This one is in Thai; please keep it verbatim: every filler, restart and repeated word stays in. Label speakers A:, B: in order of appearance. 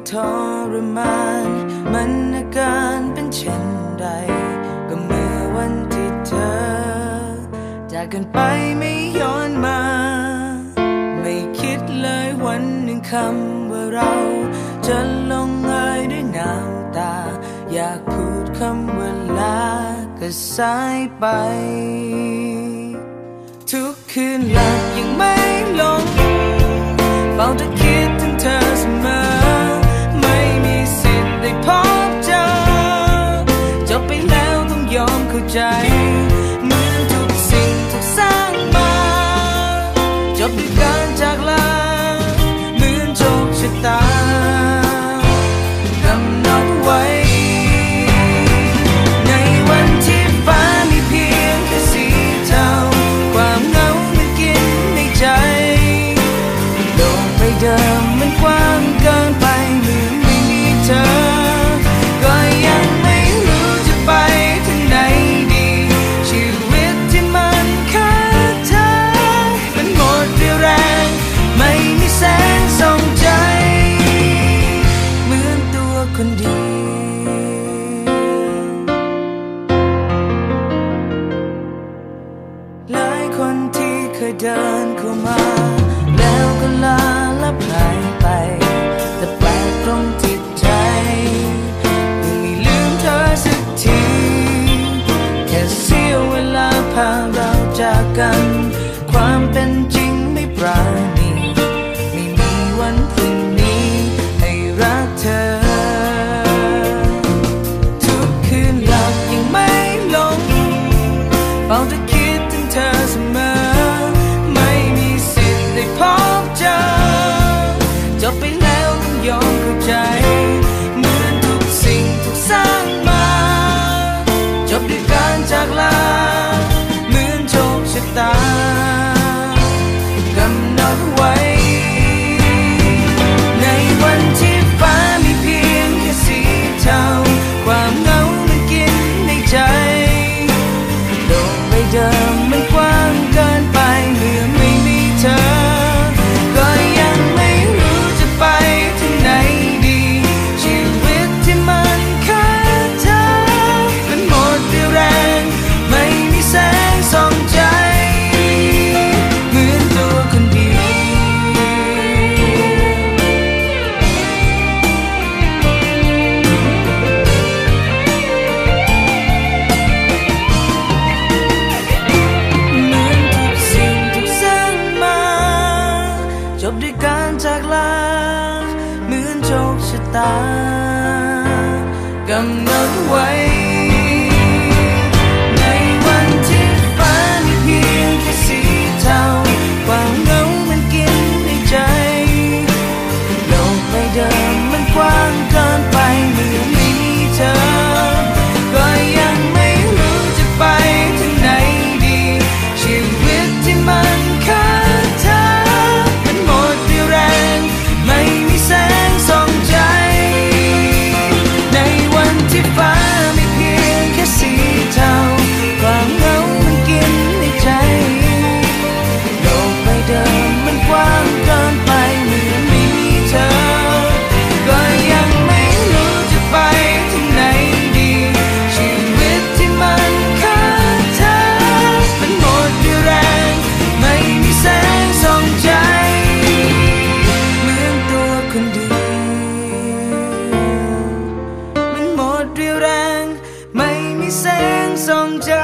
A: ทรมานมันอาการเป็นเช่นใดก็เมื่อวันที่เธอจากกันไปไม่ย้อนมาไม่คิดเลยวันหนึ่งคำว่าเราจะลงเอยด้วยน้ำตาอยากพูดคำว่าลาก็สายไปทุกคืนหลับยังไม่ลงเฝ้าแต่คิดถึงเธอเสมอไม่มีสิทธิ์ได้พบเจอจบไปแล้วต้องยอมเข้าใจเหมือนทุกสิ่งถูกสร้างมาจบด้วยการจากลาเหมือนโชคชะตากำหนดไว้ในวันที่ฟ้ามีเพียงแค่สีเทาความเหงามันกินในใจโลกใบเดิมมันกว้างเกินไปเมื่อไม่มีเธอก็ยังไม่รู้จะไปทางไหนดีชีวิตที่มันขาดเธอมันหมดเรี่ยวแรงไม่มีแสงส่องใจเหมือนตัวคนเดียวหลายคนที่เคยเดินเข้ามาแล้วก็ลาลับหายไปแต่แปลกตรงที่ใจยังไม่ลืมเธอสักทีแค่เสี้ยวเวลาพาเราจากกันความเป็นจริงไม่ปราณีไม่มีวันพรุ่งนี้ให้รักเธอทุกคืนหลับยังไม่ลงเฝ้าแต่คิดถึงเธอเสมอไม่มีสิทธิ์ได้พบเจอจบไปแล้วต้องยอมเข้าใจเหมือนทุกสิ่งถูกสร้างมาจบด้วยการจากลาเหมือนโชคชะตากำหนดไว้ในวันที่ฟ้ามีเพียงแค่สีเทาความเหงามันกินในใจโลกใบเดิมมันกว้างเกินไปเมื่อไม่มีเธอก็ยังไม่รู้จะไปทางไหนดีชีวิตที่มันขาดเธอมันหมดเรี่ยวแรงไม่มีแสงส่องใจเหมือนตัวคนเดียวเหมือนทุกสิ่งถูกสร้างมาจบด้วยการจากลาเหมือนโชคชะตากำหนดไว้ในวันที่ฟ้ามีเพียงแค่สีเทาความเหงามันกินในใจโลกใบเดิมมันกว้างเกินไปเมื่อไม่มีเธอก็ยังไม่รู้จะไปทางไหนดีชีวิตที่มันขาดเธอมันหมดเรี่ยวแรงไม่มีแสงส่องใจในวันที่ฟ้ามีเพียงแค่สีเทาความเหงามันกินในใจโลกใบเดิมมันกว้างเกินไปเมื่อไม่มีเธอก็ยังไม่รู้จะไปทางไหนดีชีวิตที่มันขาดเธอมันหมดเรี่ยวแรงไม่มีแสงส่องใจเหมือนตัวคนเดียวมันหมดเรี่ยวแรงไม่มีแสงส่องใจ